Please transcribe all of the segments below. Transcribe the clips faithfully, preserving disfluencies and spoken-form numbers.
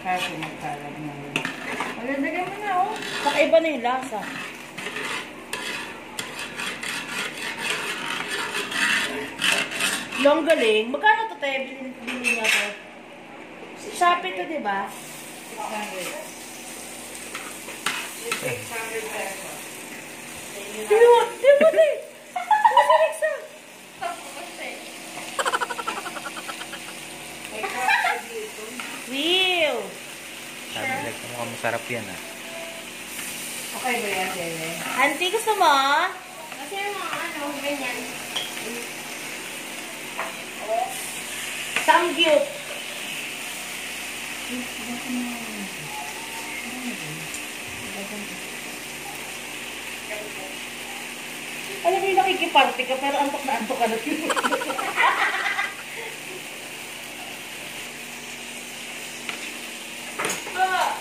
Kaso magkalag na yun. Magandagay mo na, oh. Saka iba na yung lasa. Long galing. Magkano to tayo? Bilhin, bilhin nga to. Shopee to, diba? six hundred. six hundred pesos. Di mo, di mo, di. Kasi Alexa. May cracker dito. Wow. Sabi like, mukhang masarap yan ah. Okay ba yan, Dele? Auntie, gusto mo? Kasi yung mga ano, ganyan. Samgyup. Alam mo yung nakikiparte ka, pero antok na antok ka na. Ah!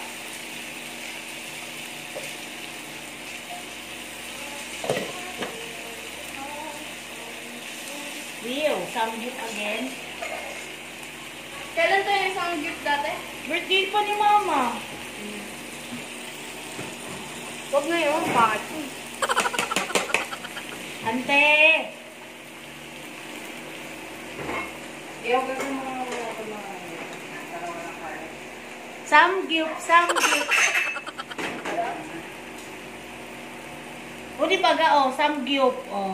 Wow, samgyup again. Kailan to yung isang gift dati? Birthday pa ni Mama. Huwag na yun, bakit? Ante! Iyaw ka sa mga wala ka mga dalawa na kaya. Samgyup, samgyup. O di baga, oh, samgyup, oh.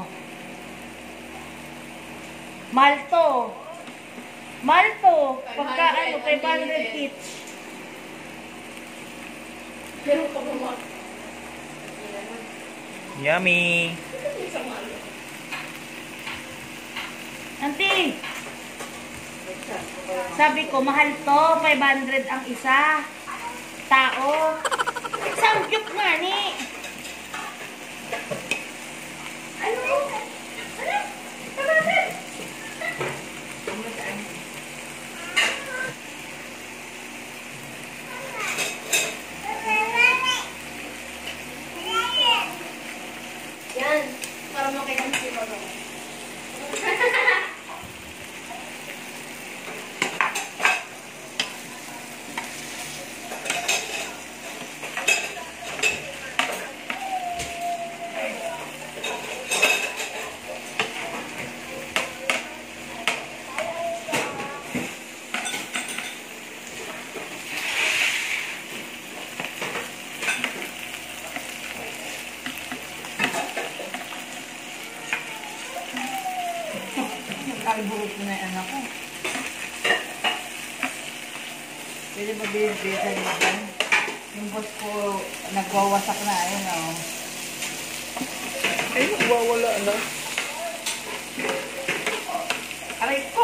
Malto. Malto. Pagka, ano, five hundred each. Pero pa mo. Yummy! Auntie, sabi ko, mahal to. five hundred ang isa. Tao. Samgyup nga ni. Ano? Ano? Tabasan! Yan. Para makita mo si Mama. Nagkabuhok na yung anak ko. Pwede ba binibigyan mo ba? Yung boss ko, nagwawasak na. Ayun na, oh. Ay, nagwawala na. Aray ko!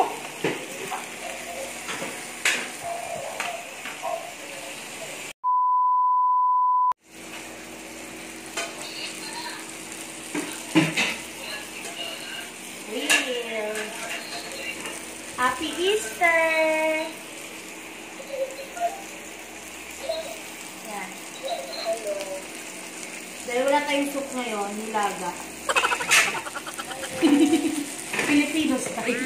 Happy Easter! Yan. Dahil wala tayong soup ngayon, nilaga. Filipino style.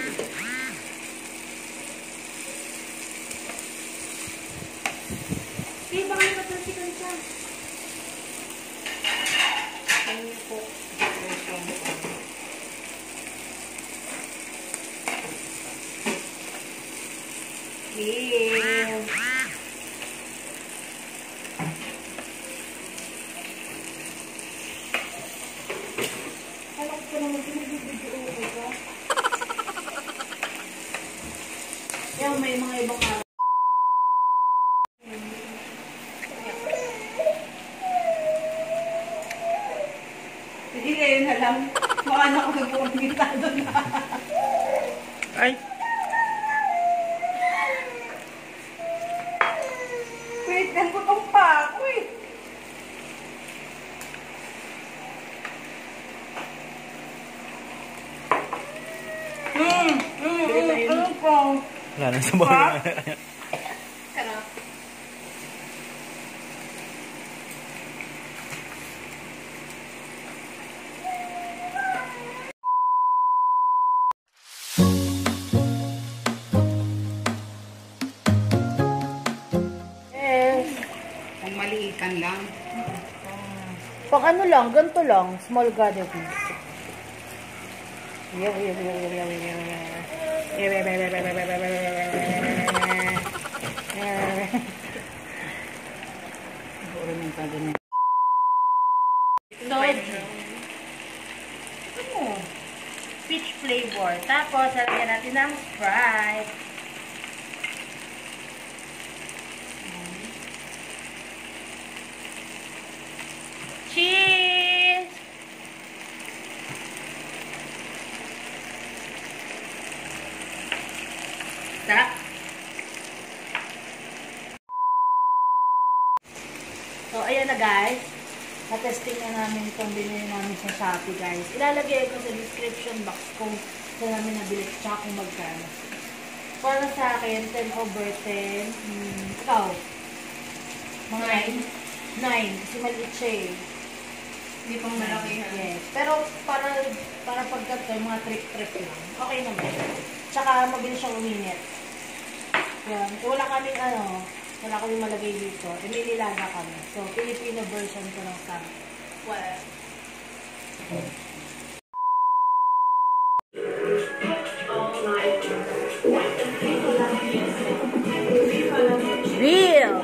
Kaya baka nakatansikan siya. Ano po? Yeah. Alam ko naman binibidyo ko ka. Kaya may mga ibang araw. Hindi kayo na lang. Baka na ako nagpapagkita doon na. Ay! Wait, nagputong pa ako eh. Hmm, hmm, hmm, ano ko? Wala na sa bahay. Sarap. Kan lang. Pang ano lang, ganito lang. Small gather please. Yaw, yaw, yaw, yaw, yaw, yaw, yaw. Yaw, yaw, yaw, yaw, yaw, yaw, yaw, yaw. Puro ng taga niya. So, ano? Peach flavor. Tapos, lalagyan natin ng Sprite. Cheese! Sarap. So, ayan na guys. Na-testing na namin itong binili namin sa Shopee guys. Ilalagay ko sa description box kung saan namin nabili tsaka kung magkano. Para sa akin, ten over ten. Hmm, ikaw? Mga nine? nine. Kasi maliit siya eh. Hindi pang malaki ha. Yes. Pero para para pagkat kayo, mga trip-trip lang. Okay naman. Tsaka mabilis siyang uminit. Yan. So, wala kaming ano, wala kaming malagay dito. E may nilaga kami. So, Filipino version ko ng sam. Wala. Real!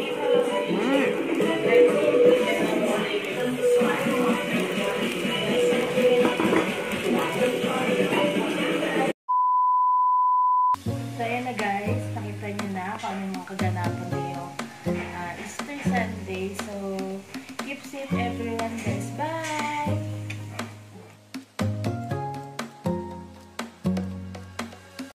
So, ayan na guys. Nakita nyo na kung ano yung mga kaganapan ngayong uh, Easter Sunday. So, keep safe everyone guys. Bye!